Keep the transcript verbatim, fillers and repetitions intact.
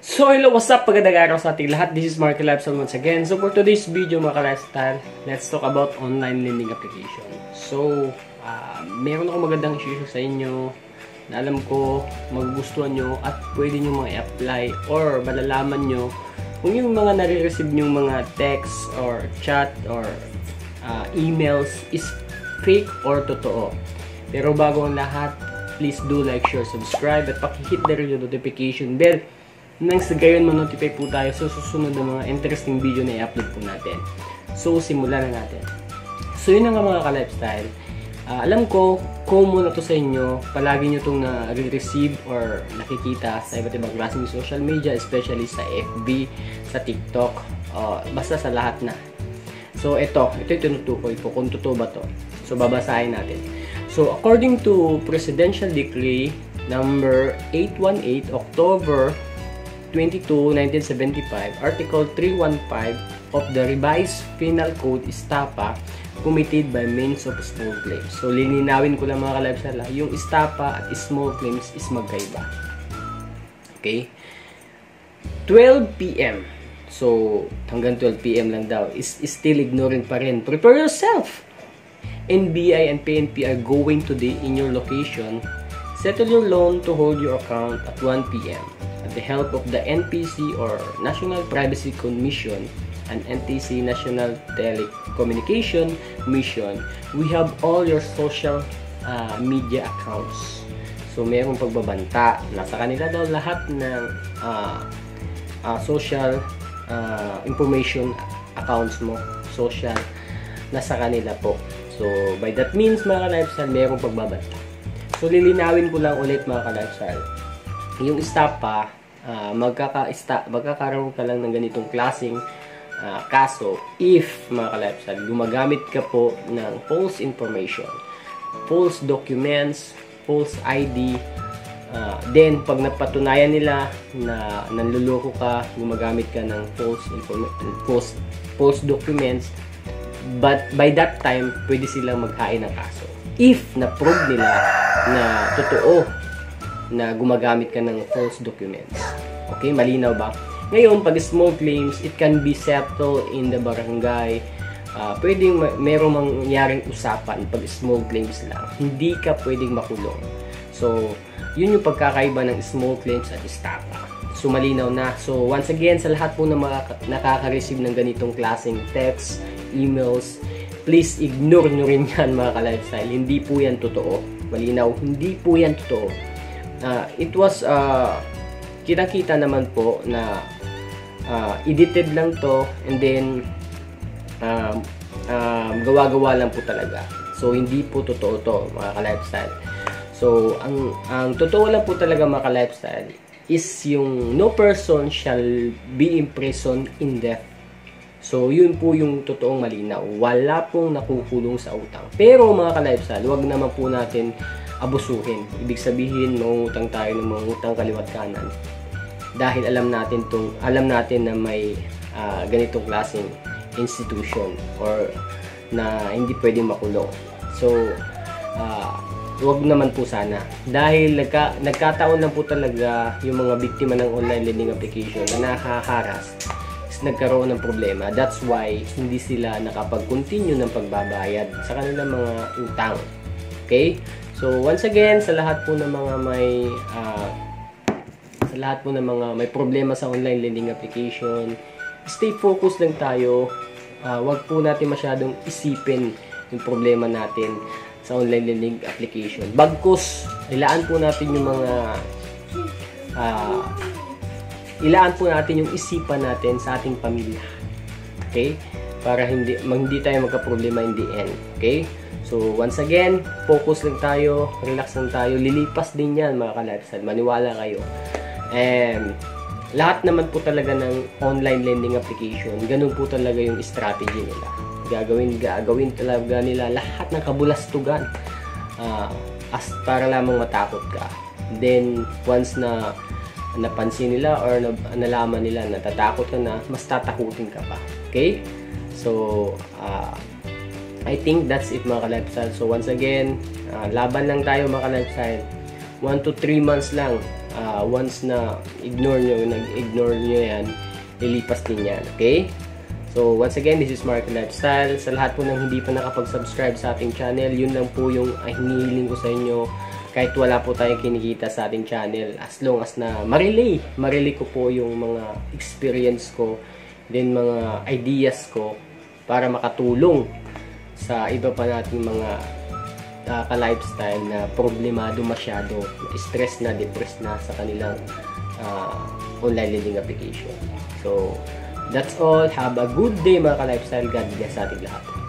So hello, what's up? Magandang araw sa ating lahat. This is Marky Lifestyle once again. So for today's video mga ka-lifestyle, let's talk about online lending application. So, uh, meron akong magandang issue sa inyo na alam ko magugustuhan nyo at pwede nyo mga i-apply or malalaman nyo kung yung mga nare-receive nyo mga text or chat or uh, emails is fake or totoo. Pero bago ang lahat, please do like, share, subscribe at pakihit na rin yung notification bell nang sa gayon ma-notify po tayo sa susunod na mga interesting video na i-upload po natin. So, simulan na natin. So, yun na nga mga ka-lifestyle. Uh, alam ko, common na to sa inyo. Palagi nyo itong na-receive or nakikita sa iba't ibang klaseng social media, especially sa F B, sa TikTok, uh, basta sa lahat na. So, ito. Ito yung tinutukoy ko kung totoo ba to. So, babasahin natin. So, according to Presidential Decree number eight one eight, October twenty-two, nineteen seventy-five, Article three fifteen of the Revised Penal Code Estafa committed by means of small claims. So, lininawin ko lang mga ka-lifestyle, yung estafa at small claims is magkaiba. Okay? twelve p m So, hanggang twelve p m lang daw. Is, is still ignoring pa rin. Prepare yourself! N B I and P N P are going today in your location. Settle your loan to hold your account at one p m With the help of the N P C or National Privacy Commission and N T C National Telecommunication Commission, we have all your social uh, media accounts. So, mayroong pagbabanta. Nasa kanila daw lahat ng uh, uh, social uh, information accounts mo. Social. Nasa kanila po. So, by that means, mga ka-lifestyle, mayroong pagbabanta. So, lilinawin ko lang ulit, mga ka-lifestyle. Yung estafa, uh, magkaka magkakaroon ka lang ng ganitong klaseng uh, kaso if, mga ka-lifestyle, gumagamit ka po ng false information, false documents, false I D, uh, then pag napatunayan nila na nanluloko ka, gumagamit ka ng false false, false documents, but by that time, pwede silang maghain ng kaso. If na-prove nila na totoo na gumagamit ka ng false documents. Okay, malinaw ba? Ngayon, pag small claims, it can be settled in the barangay. Uh, pwedeng merong mangyaring usapan pag small claims lang. Hindi ka pwedeng makulong. So, yun yung pagkakaiba ng small claims at estafa. So, malinaw na. So, once again, sa lahat po na mga nakaka-receive ng ganitong klaseng text, emails, please ignore nyo rin yan mga ka-lifestyle. Hindi po yan totoo. Malinaw, hindi po yan totoo. Uh, it was, uh, kita-kita naman po na uh, edited lang to and then uh, uh, gawa-gawa lang po talaga. So, hindi po totoo to mga ka-lifestyle. So, ang, ang totoo lang po talaga mga ka-lifestyle is yung no person shall be imprisoned in death. So, yun po yung totoong malinaw. Wala pong nakukulong sa utang. Pero mga ka-lifestyle, huwag naman po natin abusuhin. Ibig sabihin, mangutang tayo ng mangutang kaliwat kanan. Dahil alam natin tong, alam natin na may uh, ganitong klaseng institution or na hindi pwedeng makulong. So, uh, huwag naman po sana. Dahil nagka, nagkataon lang po talaga yung mga biktima ng online lending application na nakaharas, nagkaroon ng problema. That's why hindi sila nakapag-continue ng pagbabayad sa kanilang mga utang. Okay? So, once again, sa lahat po ng mga may uh, sa lahat po ng mga may problema sa online lending application, stay focused lang tayo. Uh, wag po natin masyadong isipin yung problema natin sa online lending application. Bagkus, ilaan po natin yung mga uh, ilaan po natin yung isipan natin sa ating pamilya. Okay? Para hindi, hindi tayo magka-problema in the end. Okay? So, once again, focus lang tayo, relax lang tayo, lilipas din yan mga ka-lifestyle. Maniwala kayo. And, lahat naman po talaga ng online lending application, ganun po talaga yung strategy nila. Gagawin, gagawin talaga nila lahat ng kabulastugan uh, as para lamang matakot ka. Then, once na napansin nila or na, nalaman nila na natatakot ka na, mas tatakutin ka pa. Okay? So, uh, I think that's it mga ka-lifestyle. So, once again, uh, laban lang tayo mga ka-lifestyle. one to three months lang. Uh, uh, once na ignore nyo, nag-ignore nyo yan, lilipas din yan, okay? So, once again, this is Marky Lifestyle. Sa lahat po ng hindi pa nakapag-subscribe sa ating channel, yun lang po yung ay, hinihiling ko sa inyo. Kahit wala po tayong kinikita sa ating channel, as long as na marilay, marilay ko po yung mga experience ko, then mga ideas ko, para makatulong sa iba pa nating mga uh, ka-lifestyle na problemado masyado, stress na, depressed na sa kanilang uh, online lending application. So, that's all. Have a good day mga ka-lifestyle. God bless sa ating lahat.